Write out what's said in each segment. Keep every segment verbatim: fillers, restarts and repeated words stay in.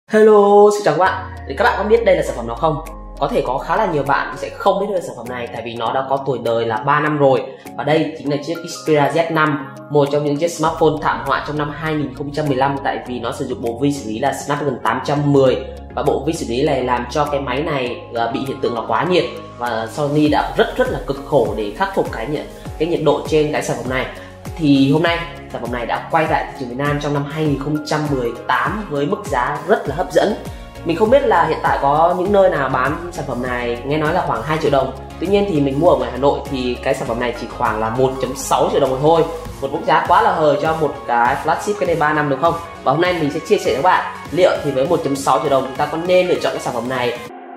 Hello, xin chào các bạn. Thì các bạn có biết đây là sản phẩm nào không? Có thể có khá là nhiều bạn sẽ không biết đây là sản phẩm này, tại vì nó đã có tuổi đời là ba năm rồi. Và đây chính là chiếc Xperia Z năm, một trong những chiếc smartphone thảm họa trong năm hai nghìn không trăm mười lăm, tại vì nó sử dụng bộ vi xử lý là Snapdragon tám trăm mười. Và bộ vi xử lý này làm cho cái máy này bị hiện tượng là quá nhiệt, và Sony đã rất rất là cực khổ để khắc phục cái nhiệt cái nhiệt độ trên cái sản phẩm này. Thì hôm nay sản phẩm này đã quay lại thị trường Việt Nam trong năm hai nghìn không trăm mười tám với mức giá rất là hấp dẫn. Mình không biết là hiện tại có những nơi nào bán sản phẩm này, nghe nói là khoảng hai triệu đồng. Tuy nhiên thì mình mua ở ngoài Hà Nội thì cái sản phẩm này chỉ khoảng là một phẩy sáu triệu đồng thôi. Một mức giá quá là hời cho một cái flagship cái này ba năm đúng không? Và hôm nay mình sẽ chia sẻ với các bạn liệu thì với một phẩy sáu triệu đồng chúng ta có nên lựa chọn cái sản phẩm này.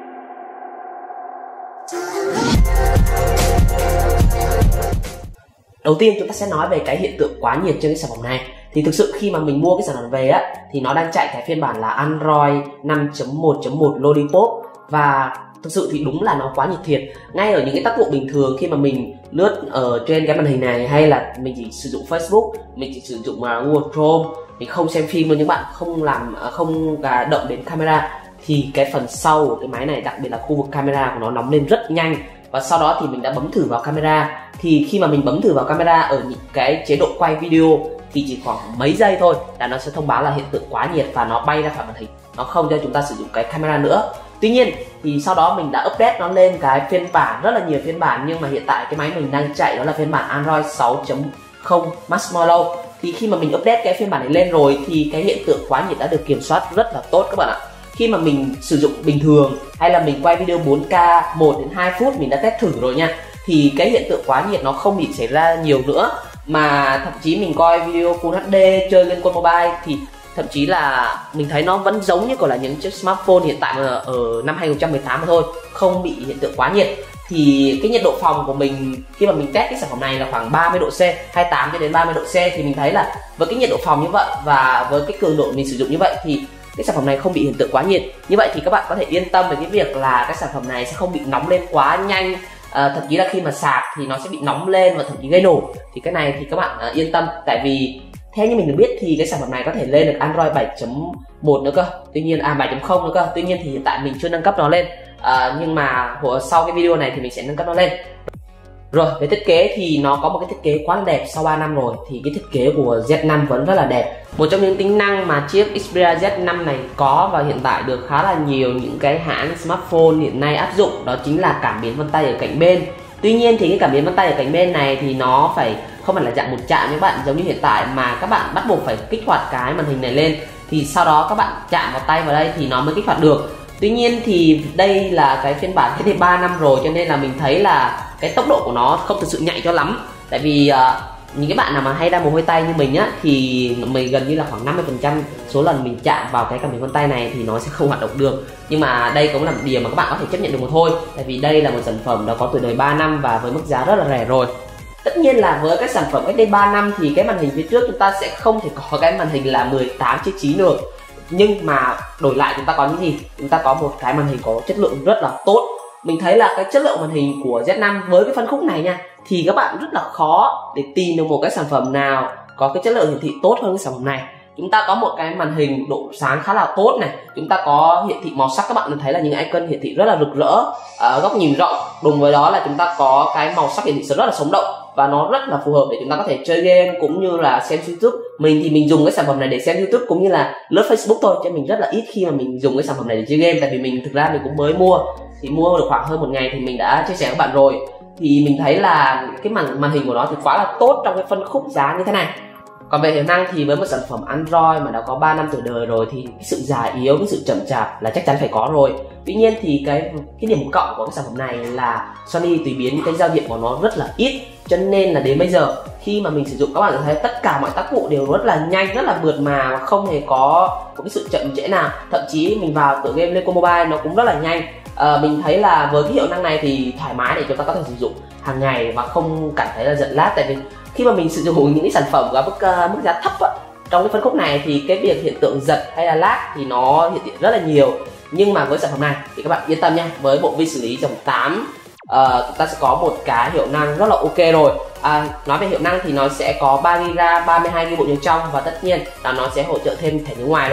Đầu tiên chúng ta sẽ nói về cái hiện tượng quá nhiệt trên cái sản phẩm này. Thì thực sự khi mà mình mua cái sản phẩm về á thì nó đang chạy cái phiên bản là Android năm chấm một chấm một Lollipop, và thực sự thì đúng là nó quá nhiệt thiệt. Ngay ở những cái tác vụ bình thường khi mà mình lướt ở trên cái màn hình này, hay là mình chỉ sử dụng Facebook, mình chỉ sử dụng uh, Google Chrome, mình không xem phim luôn, những bạn không làm uh, không uh, động đến camera, thì cái phần sau của cái máy này, đặc biệt là khu vực camera của nó nóng lên rất nhanh. Và sau đó thì mình đã bấm thử vào camera, thì khi mà mình bấm thử vào camera ở những cái chế độ quay video thì chỉ khoảng mấy giây thôi là nó sẽ thông báo là hiện tượng quá nhiệt và nó bay ra khỏi màn hình, nó không cho chúng ta sử dụng cái camera nữa. Tuy nhiên thì sau đó mình đã update nó lên cái phiên bản, rất là nhiều phiên bản, nhưng mà hiện tại cái máy mình đang chạy đó là phiên bản Android sáu chấm không Marshmallow. Thì khi mà mình update cái phiên bản này lên rồi thì cái hiện tượng quá nhiệt đã được kiểm soát rất là tốt các bạn ạ. Khi mà mình sử dụng bình thường hay là mình quay video bốn K một đến hai phút, mình đã test thử rồi nha, thì cái hiện tượng quá nhiệt nó không bị xảy ra nhiều nữa. Mà thậm chí mình coi video Full hát đê, chơi Liên Quân Mobile thì thậm chí là mình thấy nó vẫn giống như còn là những chiếc smartphone hiện tại mà ở năm hai nghìn không trăm mười tám mà thôi, không bị hiện tượng quá nhiệt. Thì cái nhiệt độ phòng của mình khi mà mình test cái sản phẩm này là khoảng ba mươi độ C, hai mươi tám cho đến ba mươi độ C, thì mình thấy là với cái nhiệt độ phòng như vậy và với cái cường độ mình sử dụng như vậy thì cái sản phẩm này không bị hiện tượng quá nhiệt. Như vậy thì các bạn có thể yên tâm về cái việc là cái sản phẩm này sẽ không bị nóng lên quá nhanh. À, thậm chí là khi mà sạc thì nó sẽ bị nóng lên và thậm chí gây nổ. Thì cái này thì các bạn à, yên tâm, tại vì theo như mình được biết thì cái sản phẩm này có thể lên được Android bảy chấm một nữa cơ. Tuy nhiên à bảy chấm không nữa cơ. Tuy nhiên thì hiện tại mình chưa nâng cấp nó lên. À, nhưng mà sau cái video này thì mình sẽ nâng cấp nó lên. Rồi, về thiết kế thì nó có một cái thiết kế quá là đẹp. Sau ba năm rồi thì cái thiết kế của Z năm vẫn rất là đẹp. Một trong những tính năng mà chiếc Xperia Z năm này có và hiện tại được khá là nhiều những cái hãng smartphone hiện nay áp dụng, đó chính là cảm biến vân tay ở cạnh bên. Tuy nhiên thì cái cảm biến vân tay ở cạnh bên này thì nó phải không phải là dạng một chạm như các bạn giống như hiện tại, mà các bạn bắt buộc phải kích hoạt cái màn hình này lên, thì sau đó các bạn chạm vào tay vào đây thì nó mới kích hoạt được. Tuy nhiên thì đây là cái phiên bản cách đây ba năm rồi, cho nên là mình thấy là cái tốc độ của nó không thực sự nhạy cho lắm. Tại vì uh, những cái bạn nào mà hay ra mồ hôi tay như mình á thì mình gần như là khoảng năm mươi phần trăm số lần mình chạm vào cái cảm biến vân tay này thì nó sẽ không hoạt động được. Nhưng mà đây cũng là một điều mà các bạn có thể chấp nhận được một thôi, tại vì đây là một sản phẩm đã có tuổi đời ba năm và với mức giá rất là rẻ rồi. Tất nhiên là với cái sản phẩm cách đây ba năm thì cái màn hình phía trước chúng ta sẽ không thể có cái màn hình là mười tám chia chín được. Nhưng mà đổi lại chúng ta có những gì? Chúng ta có một cái màn hình có chất lượng rất là tốt. Mình thấy là cái chất lượng màn hình của Z năm với cái phân khúc này nha, thì các bạn rất là khó để tìm được một cái sản phẩm nào có cái chất lượng hiển thị tốt hơn cái sản phẩm này. Chúng ta có một cái màn hình độ sáng khá là tốt này, chúng ta có hiển thị màu sắc, các bạn thấy là những icon hiển thị rất là rực rỡ, ở góc nhìn rộng, cùng với đó là chúng ta có cái màu sắc hiển thị rất là sống động và nó rất là phù hợp để chúng ta có thể chơi game cũng như là xem YouTube. Mình thì mình dùng cái sản phẩm này để xem YouTube cũng như là lướt Facebook thôi, chứ mình rất là ít khi mà mình dùng cái sản phẩm này để chơi game, tại vì mình thực ra mình cũng mới mua, thì mua được khoảng hơn một ngày thì mình đã chia sẻ với các bạn rồi. Thì mình thấy là cái màn màn hình của nó thì quá là tốt trong cái phân khúc giá như thế này. Còn về hiệu năng thì với một sản phẩm Android mà đã có ba năm tuổi đời rồi thì cái sự già yếu, cái sự chậm chạp là chắc chắn phải có rồi. Tuy nhiên thì cái cái điểm cộng của cái sản phẩm này là Sony tùy biến cái giao diện của nó rất là ít, cho nên là đến bây giờ khi mà mình sử dụng các bạn thấy tất cả mọi tác vụ đều rất là nhanh, rất là mượt mà và không hề có một cái sự chậm trễ nào. Thậm chí mình vào tựa game Liên Quân Mobile nó cũng rất là nhanh. À, mình thấy là với cái hiệu năng này thì thoải mái để chúng ta có thể sử dụng hàng ngày và không cảm thấy là giật lag. Tại vì khi mà mình sử dụng những cái sản phẩm ở mức uh, mức giá thấp á, trong cái phân khúc này thì cái việc hiện tượng giật hay là lag thì nó hiện hiện rất là nhiều. Nhưng mà với sản phẩm này thì các bạn yên tâm nha, với bộ vi xử lý dòng tám uh, chúng ta sẽ có một cái hiệu năng rất là ok rồi. À, nói về hiệu năng thì nó sẽ có ba gi ga bai, ba mươi hai gi ga bai bộ nhớ trong, và tất nhiên là nó sẽ hỗ trợ thêm thẻ nhớ ngoài rồi.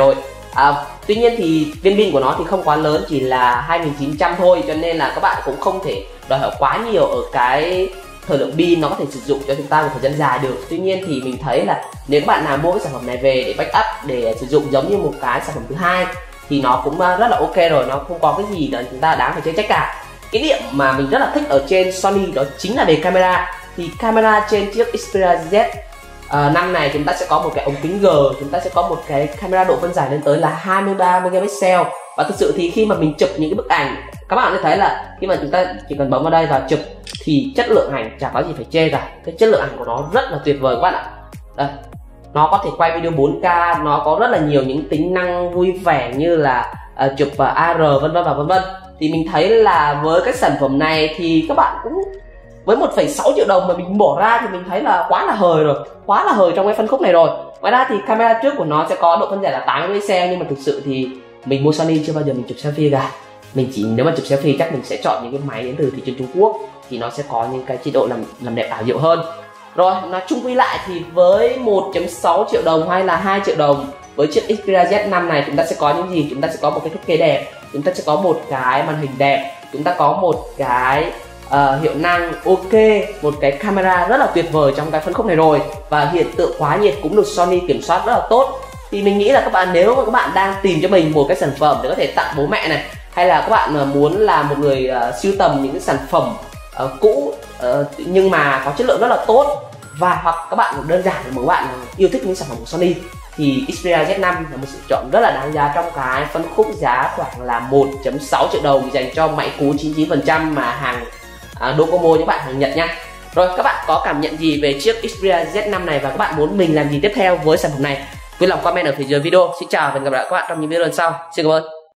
À, tuy nhiên thì viên pin của nó thì không quá lớn, chỉ là hai nghìn chín trăm thôi, cho nên là các bạn cũng không thể đòi hỏi quá nhiều ở cái thời lượng pin nó có thể sử dụng cho chúng ta một thời gian dài được. Tuy nhiên thì mình thấy là nếu các bạn nào mua cái sản phẩm này về để backup, để sử dụng giống như một cái sản phẩm thứ hai thì nó cũng rất là ok rồi, nó không có cái gì để chúng ta đáng phải chê trách cả. Cái điểm mà mình rất là thích ở trên Sony đó chính là về camera. Thì camera trên chiếc Xperia Z uh, năm này chúng ta sẽ có một cái ống kính G, chúng ta sẽ có một cái camera độ phân giải lên tới là hai mươi ba megapixel. Và thực sự thì khi mà mình chụp những cái bức ảnh, các bạn sẽ thấy là khi mà chúng ta chỉ cần bấm vào đây và chụp thì chất lượng ảnh chả có gì phải chê cả. Cái chất lượng ảnh của nó rất là tuyệt vời các bạn ạ. Đây, nó có thể quay video bốn K, nó có rất là nhiều những tính năng vui vẻ như là uh, chụp uh, A R vân vân và vân vân. Thì mình thấy là với cái sản phẩm này thì các bạn cũng với một phẩy sáu triệu đồng mà mình bỏ ra thì mình thấy là quá là hời rồi, quá là hời trong cái phân khúc này rồi. Ngoài ra thì camera trước của nó sẽ có độ phân giải là tám megapixel, nhưng mà thực sự thì mình mua Sony chưa bao giờ mình chụp selfie cả. Mình chỉ nếu mà chụp selfie chắc mình sẽ chọn những cái máy đến từ thị trường Trung Quốc thì nó sẽ có những cái chế độ làm làm đẹp ảo diệu hơn. Rồi, nói chung quy lại thì với một phẩy sáu triệu đồng hay là hai triệu đồng với chiếc Xperia Z năm này chúng ta sẽ có những gì? Chúng ta sẽ có một cái thiết kế đẹp, chúng ta sẽ có một cái màn hình đẹp, chúng ta có một cái uh, hiệu năng ok, một cái camera rất là tuyệt vời trong cái phân khúc này rồi, và hiện tượng quá nhiệt cũng được Sony kiểm soát rất là tốt. Thì mình nghĩ là các bạn nếu mà các bạn đang tìm cho mình một cái sản phẩm để có thể tặng bố mẹ này, hay là các bạn muốn là một người uh, sưu tầm những cái sản phẩm uh, cũ uh, nhưng mà có chất lượng rất là tốt, và hoặc các bạn đơn giản là một bạn yêu thích những sản phẩm của Sony, thì Xperia Z năm là một sự chọn rất là đáng giá trong cái phân khúc giá khoảng là một phẩy sáu triệu đồng dành cho máy cú chín mươi chín phần trăm mà hàng à, Docomo những bạn hàng Nhật nha. Rồi, các bạn có cảm nhận gì về chiếc Xperia Z năm này và các bạn muốn mình làm gì tiếp theo với sản phẩm này? Vui lòng comment ở phía dưới video. Xin chào và hẹn gặp lại các bạn trong những video lần sau. Xin cảm ơn.